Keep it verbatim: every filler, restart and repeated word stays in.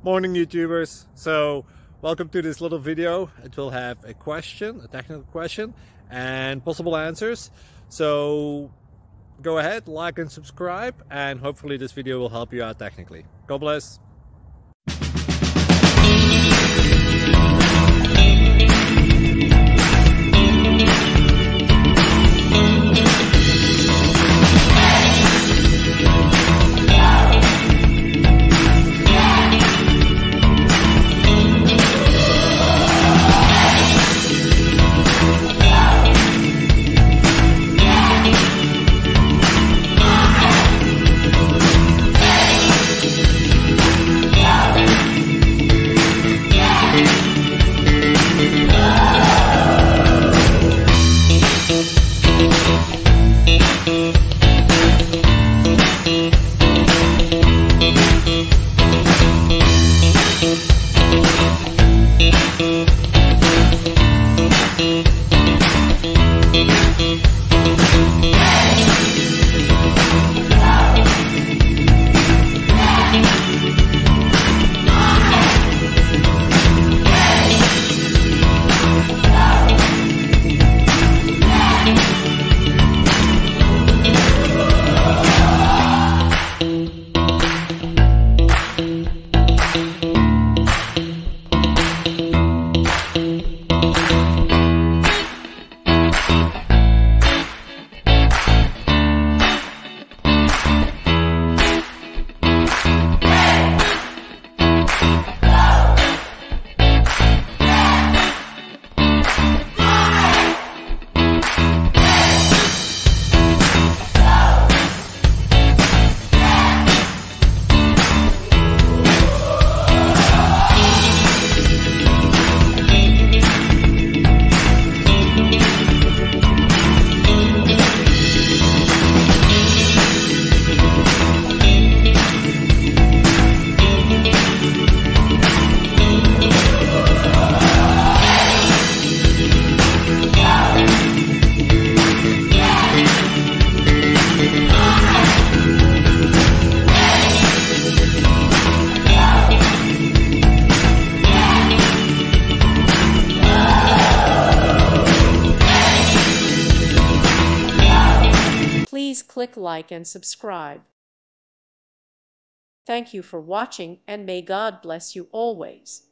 Morning YouTubers. So welcome to this little video. It will have a question, a technical question, and possible answers. So go ahead, like and subscribe, and hopefully this video will help you out technically. God bless. Please click like and subscribe. Thank you for watching, and may God bless you always.